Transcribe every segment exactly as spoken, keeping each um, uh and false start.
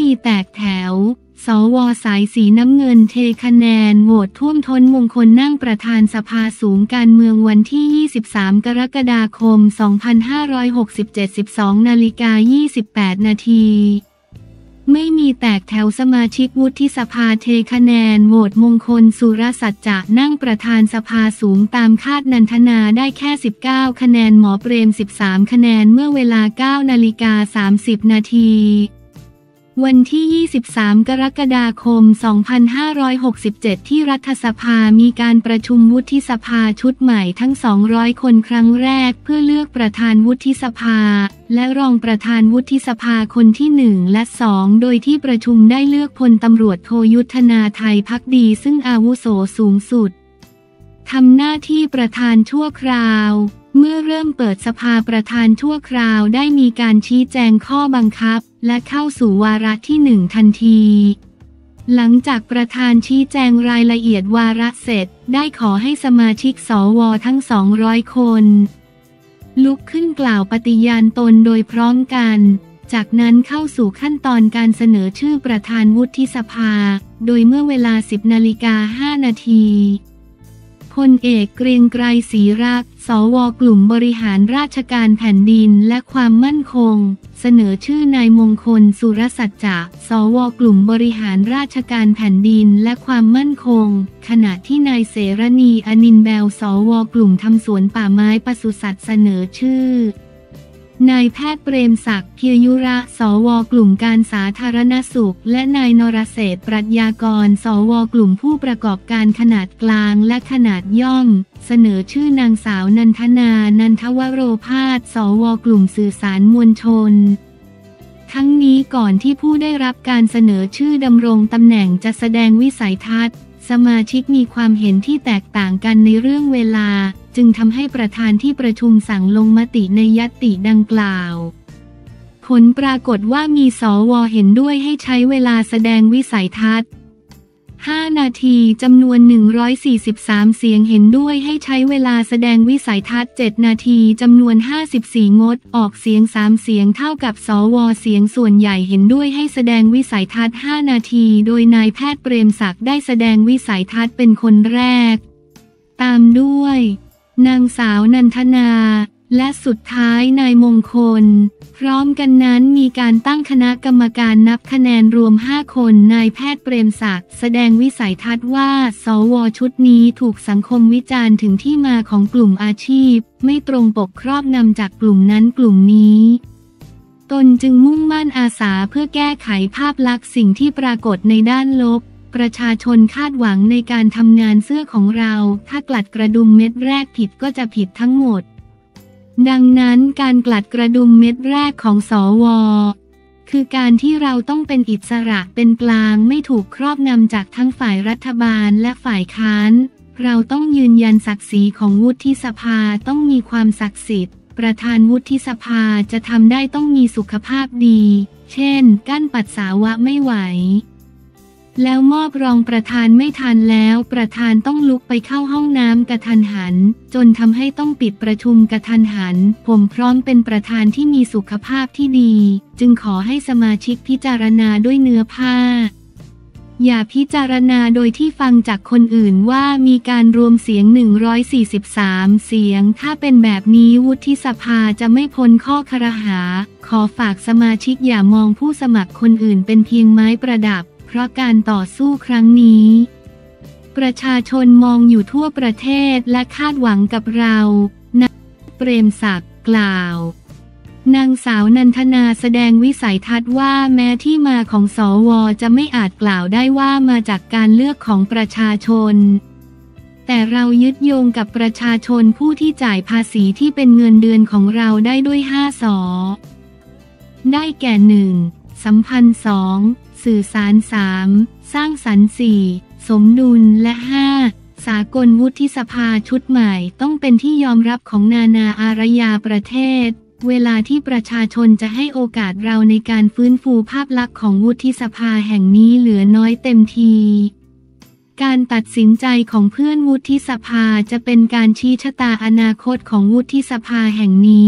มีแตกแถวสว.สายสีน้ำเงินเทคะแนนโหวตท่วมท้นมงคลนั่งประธานสภาสูงการเมืองวันที่ ยี่สิบสาม กรกฎาคม สองพันห้าร้อยหกสิบเจ็ด สิบสอง นาฬิกา ยี่สิบแปด นาทีไม่มีแตกแถวสมาชิกวุฒิสภาเทคะแนนโหวตมงคลสุรสัจจะนั่งประธานสภาสูงตามคาดนันทนาได้แค่สิบเก้าคะแนนหมอเปรมสิบสามคะแนนเมื่อเวลา เก้า นาฬิกา สามสิบ นาทีวันที่ ยี่สิบสาม กรกฎาคม สองพันห้าร้อยหกสิบเจ็ด ที่รัฐสภามีการประชุมวุฒิสภาชุดใหม่ทั้ง สองร้อย คนครั้งแรกเพื่อเลือกประธานวุฒิสภาและรองประธานวุฒิสภาคนที่ หนึ่ง และ สอง โดยที่ประชุมได้เลือกพลตำรวจโทยุทธนาไทยภักดีซึ่งอาวุโสสูงสุดทำหน้าที่ประธานชั่วคราวเมื่อเริ่มเปิดสภาประธานชั่วคราวได้มีการชี้แจงข้อบังคับและเข้าสู่วาระที่หนึ่งทันทีหลังจากประธานชี้แจงรายละเอียดวาระเสร็จได้ขอให้สมาชิกสวทั้งสองร้อยคนลุกขึ้นกล่าวปฏิญาณตนโดยพร้อมกันจากนั้นเข้าสู่ขั้นตอนการเสนอชื่อประธานวุฒิสภาโดยเมื่อเวลา สิบ นาฬิกา ห้า นาทีพลเอกเกรียงไกรศรีรักษ์สวกลุ่มบริหารราชการแผ่นดินและความมั่นคงเสนอชื่อนายมงคลสุรสัจจะสวกลุ่มบริหารราชการแผ่นดินและความมั่นคงขณะที่นายเสรณีอนินทร์แบวสวกลุ่มทำสวนป่าไม้ปศุสัตว์เสนอชื่อนายแพทย์เปรมศักดิ์เพียยุระสวกลุ่มการสาธารณสุขและนายนรเศรษฐ์ปรัชญากรสวกลุ่มผู้ประกอบการขนาดกลางและขนาดย่อมเสนอชื่อนางสาวนันทนานันทวโรภาสสวกลุ่มสื่อสารมวลชนทั้งนี้ก่อนที่ผู้ได้รับการเสนอชื่อดำรงตำแหน่งจะแสดงวิสัยทัศน์สมาชิกมีความเห็นที่แตกต่างกันในเรื่องเวลาจึงทำให้ประธานที่ประชุมสั่งลงมติในญัตติดังกล่าวผลปรากฏว่ามีสวเห็นด้วยให้ใช้เวลาแสดงวิสัยทัศน์ห้านาทีจำนวนหนึ่งร้อยสี่สิบสามเสียงเห็นด้วยให้ใช้เวลาแสดงวิสัยทัศน์เจ็ดนาทีจำนวนห้าสิบสี่งดออกเสียงสามเสียงเท่ากับสวเสียงส่วนใหญ่เห็นด้วยให้แสดงวิสัยทัศน์ห้านาทีโดยนายแพทย์เปรมศักดิ์ได้แสดงวิสัยทัศน์เป็นคนแรกตามด้วยนางสาวนันทนาและสุดท้ายนายมงคลพร้อมกันนั้นมีการตั้งคณะกรรมการนับคะแนนรวมห้าคนนายแพทย์เปรมศักดิ์แสดงวิสัยทัศน์ว่าสวชุดนี้ถูกสังคมวิจารณ์ถึงที่มาของกลุ่มอาชีพไม่ตรงปกครอบนำจากกลุ่มนั้นกลุ่มนี้ตนจึงมุ่งมั่นอาสาเพื่อแก้ไขภาพลักษณ์สิ่งที่ปรากฏในด้านลบประชาชนคาดหวังในการทำงานเสื้อของเราถ้ากลัดกระดุมเม็ดแรกผิดก็จะผิดทั้งหมดดังนั้นการกลัดกระดุมเม็ดแรกของสวคือการที่เราต้องเป็นอิสระเป็นกลางไม่ถูกครอบงำจากทั้งฝ่ายรัฐบาลและฝ่ายค้านเราต้องยืนยันศักดิ์ศรีของวุฒิสภาต้องมีความศักดิ์สิทธิ์ประธานวุฒิสภาจะทำได้ต้องมีสุขภาพดีเช่นกั้นปัสสาวะไม่ไหวแล้วมอบรองประธานไม่ทันแล้วประธานต้องลุกไปเข้าห้องน้ำกระทันหันจนทำให้ต้องปิดประชุมกระทันหันผมพร้อมเป็นประธานที่มีสุขภาพที่ดีจึงขอให้สมาชิกพิจารณาด้วยเนื้อผ้าอย่าพิจารณาโดยที่ฟังจากคนอื่นว่ามีการรวมเสียงหนึ่งร้อยสี่สิบสามเสียงถ้าเป็นแบบนี้วุฒิสภาจะไม่พ้นข้อครหาขอฝากสมาชิกอย่ามองผู้สมัครคนอื่นเป็นเพียงไม้ประดับเพราะการต่อสู้ครั้งนี้ประชาชนมองอยู่ทั่วประเทศและคาดหวังกับเรานายเปรมศักดิ์กล่าวนางสาวนันทนาแสดงวิสัยทัศน์ว่าแม้ที่มาของสวจะไม่อาจกล่าวได้ว่ามาจากการเลือกของประชาชนแต่เรายึดโยงกับประชาชนผู้ที่จ่ายภาษีที่เป็นเงินเดือนของเราได้ด้วยห้าสอได้แก่หนึ่งสัมพันธ์สองสื่อสารสามสร้างสรรค์สี่สมดุลและห้าสากลวุฒิสภาชุดใหม่ต้องเป็นที่ยอมรับของนานาอารยประเทศเวลาที่ประชาชนจะให้โอกาสเราในการฟื้นฟูภาพลักษณ์ของวุฒิสภาแห่งนี้เหลือน้อยเต็มทีการตัดสินใจของเพื่อนวุฒิสภาจะเป็นการชี้ชะตาอนาคตของวุฒิสภาแห่งนี้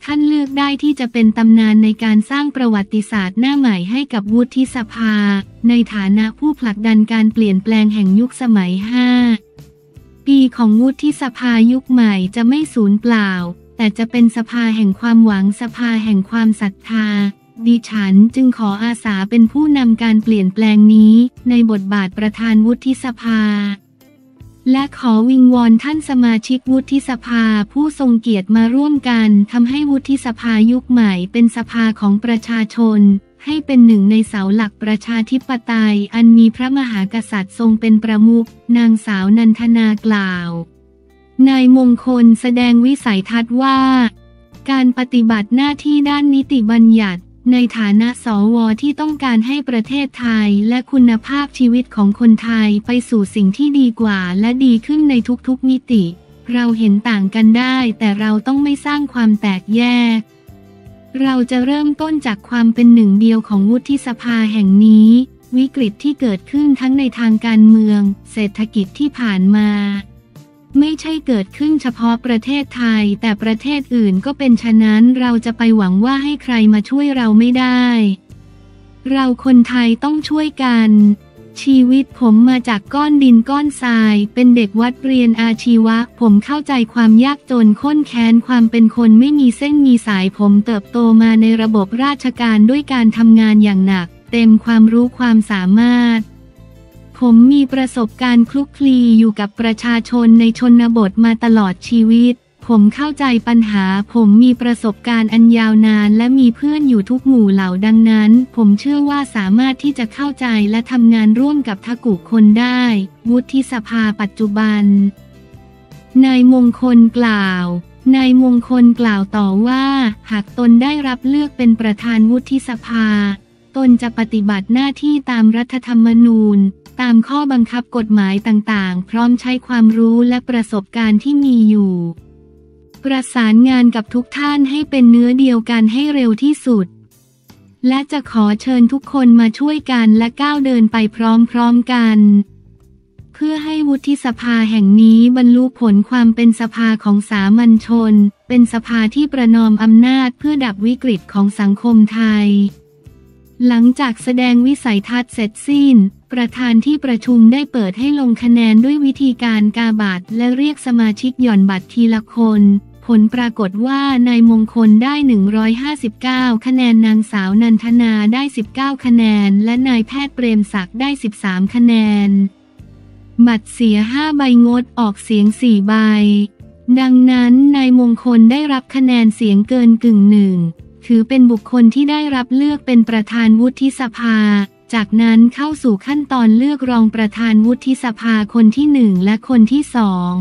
ท่านเลือกได้ที่จะเป็นตำนานในการสร้างประวัติศาสตร์หน้าใหม่ให้กับวุฒิสภาในฐานะผู้ผลักดันการเปลี่ยนแปลงแห่งยุคสมัยห้าปีของวุฒิสภายุคใหม่จะไม่สูญเปล่าแต่จะเป็นสภาแห่งความหวังสภาแห่งความศรัทธาดิฉันจึงขออาสาเป็นผู้นำการเปลี่ยนแปลงนี้ในบทบาทประธานวุฒิสภาและขอวิงวอนท่านสมาชิกวุฒิสภาผู้ทรงเกียรติมาร่วมกันทำให้วุฒิสภายุคใหม่เป็นสภาของประชาชนให้เป็นหนึ่งในเสาหลักประชาธิปไตยอันมีพระมหากษัตริย์ทรงเป็นประมุขนางสาวนันทนากล่าวนายมงคลแสดงวิสัยทัศน์ว่าการปฏิบัติหน้าที่ด้านนิติบัญญัติในฐานะสวที่ต้องการให้ประเทศไทยและคุณภาพชีวิตของคนไทยไปสู่สิ่งที่ดีกว่าและดีขึ้นในทุกๆมิติเราเห็นต่างกันได้แต่เราต้องไม่สร้างความแตกแยกเราจะเริ่มต้นจากความเป็นหนึ่งเดียวของวุฒิสภาแห่งนี้วิกฤตที่เกิดขึ้นทั้งในทางการเมืองเศรษฐกิจที่ผ่านมาไม่ใช่เกิดขึ้นเฉพาะประเทศไทยแต่ประเทศอื่นก็เป็นฉะนั้นเราจะไปหวังว่าให้ใครมาช่วยเราไม่ได้เราคนไทยต้องช่วยกันชีวิตผมมาจากก้อนดินก้อนทรายเป็นเด็กวัดเรียนอาชีวะผมเข้าใจความยากจนข้นแค้นความเป็นคนไม่มีเส้นมีสายผมเติบโตมาในระบบราชการด้วยการทำงานอย่างหนักเต็มความรู้ความสามารถผมมีประสบการณ์คลุกคลีอยู่กับประชาชนในชนบทมาตลอดชีวิตผมเข้าใจปัญหาผมมีประสบการณ์อันยาวนานและมีเพื่อนอยู่ทุกหมู่เหล่าดังนั้นผมเชื่อว่าสามารถที่จะเข้าใจและทำงานร่วมกับทกุคนได้วุฒิสภาปัจจุบันนายมงคลกล่าวนายมงคลกล่าวต่อว่าหากตนได้รับเลือกเป็นประธานวุฒิสภาตนจะปฏิบัติหน้าที่ตามรัฐธรรมนูญตามข้อบังคับกฎหมายต่างๆพร้อมใช้ความรู้และประสบการณ์ที่มีอยู่ประสานงานกับทุกท่านให้เป็นเนื้อเดียวกันให้เร็วที่สุดและจะขอเชิญทุกคนมาช่วยกันและก้าวเดินไปพร้อมๆกันเพื่อให้วุฒิสภาแห่งนี้บรรลุผลความเป็นสภาของสามัญชนเป็นสภาที่ประนอมอำนาจเพื่อดับวิกฤตของสังคมไทยหลังจากแสดงวิสัยทัศน์เสร็จสิ้นประธานที่ประชุมได้เปิดให้ลงคะแนนด้วยวิธีการกาบัตรและเรียกสมาชิกหย่อนบัตรทีละคนผลปรากฏว่านายมงคลได้หนึ่งร้อยห้าสิบเก้าคะแนนนางสาวนันทนาได้สิบเก้าคะแนนและนายแพทย์เปรมศักดิ์ได้สิบสามคะแนนบัตรเสียห้าใบงดออกเสียงสี่ใบดังนั้นนายมงคลได้รับคะแนนเสียงเกินกึ่งหนึ่งถือเป็นบุคคลที่ได้รับเลือกเป็นประธานวุฒิสภาจากนั้นเข้าสู่ขั้นตอนเลือกรองประธานวุฒิสภาคนที่หนึ่งและคนที่สอง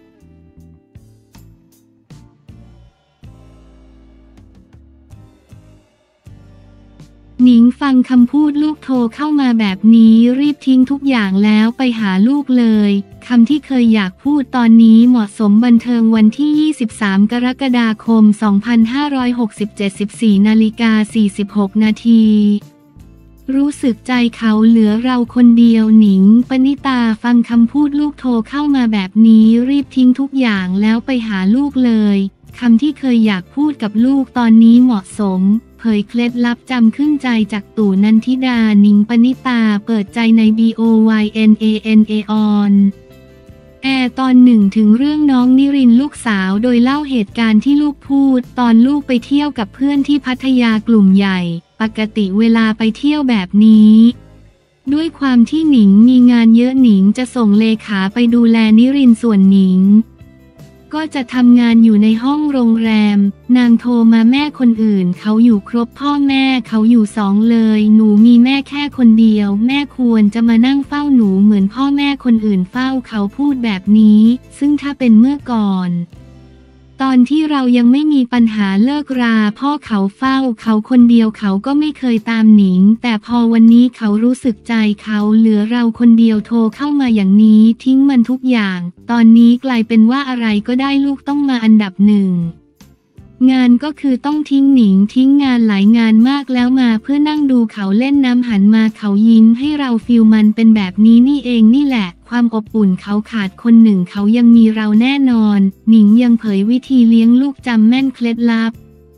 หนิงฟังคำพูดลูกโทรเข้ามาแบบนี้รีบทิ้งทุกอย่างแล้วไปหาลูกเลยคำที่เคยอยากพูดตอนนี้เหมาะสมบันเทิงวันที่ยี่สิบสามกรกฎาคมสองพันห้าร้อยหกสิบเจ็ด สิบสี่นาฬิกาสี่สิบหกนาทีรู้สึกใจเขาเหลือเราคนเดียวหนิงปณิตาฟังคำพูดลูกโทรเข้ามาแบบนี้รีบทิ้งทุกอย่างแล้วไปหาลูกเลยคำที่เคยอยากพูดกับลูกตอนนี้เหมาะสมเผยเคล็ดลับจำขึ้นใจจากตู่นันทิดาหนิงปณิตาเปิดใจใน บี โอ วาย เอ็น เอ เอ็น เอ ออนแอร์ตอนหนึ่งถึงเรื่องน้องนิรินทร์ลูกสาวโดยเล่าเหตุการณ์ที่ลูกพูดตอนลูกไปเที่ยวกับเพื่อนที่พัทยากลุ่มใหญ่ปกติเวลาไปเที่ยวแบบนี้ด้วยความที่หนิงมีงานเยอะหนิงจะส่งเลขาไปดูแลนิรินทร์ส่วนหนิงก็จะทำงานอยู่ในห้องโรงแรมนางโทรมาแม่คนอื่นเขาอยู่ครบพ่อแม่เขาอยู่สองเลยหนูมีแม่แค่คนเดียวแม่ควรจะมานั่งเฝ้าหนูเหมือนพ่อแม่คนอื่นเฝ้าเขาพูดแบบนี้ซึ่งถ้าเป็นเมื่อก่อนตอนที่เรายังไม่มีปัญหาเลิกราพ่อเขาเฝ้าเขาคนเดียวเขาก็ไม่เคยตามหนิงแต่พอวันนี้เขารู้สึกใจเขาเหลือเราคนเดียวโทรเข้ามาอย่างนี้ทิ้งมันทุกอย่างตอนนี้กลายเป็นว่าอะไรก็ได้ลูกต้องมาอันดับหนึ่งงานก็คือต้องทิ้งหนิงทิ้งงานหลายงานมากแล้วมาเพื่อนั่งดูเขาเล่นน้ำหันมาเขายิ้มให้เราฟีลมันเป็นแบบนี้นี่เองนี่แหละความอบอุ่นเขาขาดคนหนึ่งเขายังมีเราแน่นอนหนิงยังเผยวิธีเลี้ยงลูกจำแม่นเคล็ดลับ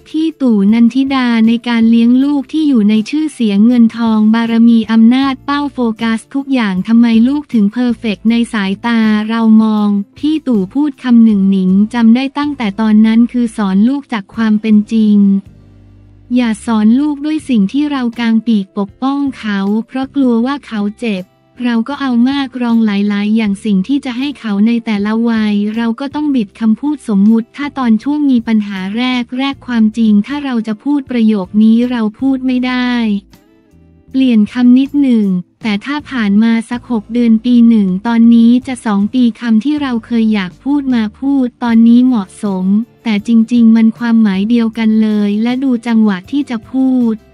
พี่ตู่นันทิดาในการเลี้ยงลูกที่อยู่ในชื่อเสียงเงินทองบารมีอำนาจเป้าโฟกัสทุกอย่างทำไมลูกถึงเพอร์เฟกต์ในสายตาเรามองพี่ตู่พูดคำหนึ่งหนิงจำได้ตั้งแต่ตอนนั้นคือสอนลูกจากความเป็นจริงอย่าสอนลูกด้วยสิ่งที่เรากางปีกปกป้องเขาเพราะกลัวว่าเขาเจ็บเราก็เอามากรองหลายๆอย่างสิ่งที่จะให้เขาในแต่ละวัยเราก็ต้องบิดคำพูดสมมุติถ้าตอนช่วงมีปัญหาแรกแรกความจริงถ้าเราจะพูดประโยคนี้เราพูดไม่ได้เปลี่ยนคำนิดหนึ่งแต่ถ้าผ่านมาสักหกเดือนปีหนึ่งตอนนี้จะสองปีคำที่เราเคยอยากพูดมาพูดตอนนี้เหมาะสมแต่จริงๆมันความหมายเดียวกันเลยและดูจังหวะที่จะพูด